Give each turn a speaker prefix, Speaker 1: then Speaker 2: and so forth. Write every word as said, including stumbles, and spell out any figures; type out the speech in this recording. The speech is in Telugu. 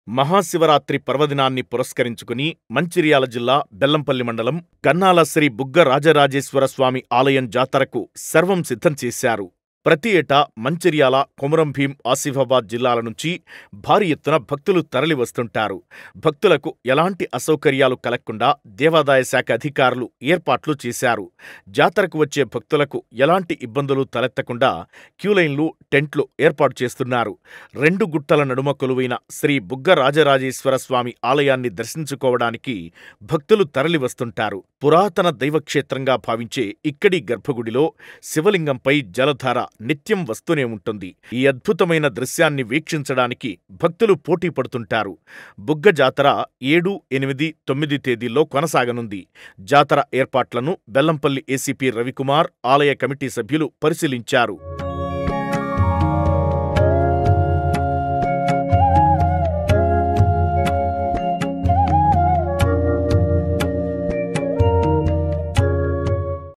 Speaker 1: మహాశివరాత్రి పర్వదినాన్ని పురస్కరించుకుని మంచిర్యాల జిల్లా బెల్లంపల్లి మండలం కన్నాల శ్రీ బుగ్గ రాజరాజేశ్వర స్వామి ఆలయం జాతరకు సర్వం సిద్ధం చేశారు. ప్రతి ఏటా మంచిర్యాల, కొమురంభీం, ఆసిఫాబాద్ జిల్లాల నుంచి భారీ ఎత్తున భక్తులు తరలివస్తుంటారు. భక్తులకు ఎలాంటి అసౌకర్యాలు కలగకుండా దేవాదాయ శాఖ అధికారులు ఏర్పాట్లు చేశారు. జాతరకు వచ్చే భక్తులకు ఎలాంటి ఇబ్బందులు తలెత్తకుండా క్యూలైన్లు, టెంట్లు ఏర్పాటు చేస్తున్నారు. రెండు గుట్టల నడుమ కొలువైన శ్రీ బుగ్గ రాజరాజేశ్వర స్వామి ఆలయాన్ని దర్శించుకోవడానికి భక్తులు తరలివస్తుంటారు. పురాతన దైవక్షేత్రంగా భావించే ఇక్కడి గర్భగుడిలో శివలింగంపై జలధార నిత్యం వస్తూనే ఉంటుంది. ఈ అద్భుతమైన దృశ్యాన్ని వీక్షించడానికి భక్తులు పోటీ పడుతుంటారు. బుగ్గ జాతర ఏడు, ఎనిమిది, తొమ్మిది తేదీల్లో కొనసాగనుంది. జాతర ఏర్పాట్లను బెల్లంపల్లి ఏసీపీ రవికుమార్, ఆలయ కమిటీ సభ్యులు పరిశీలించారు.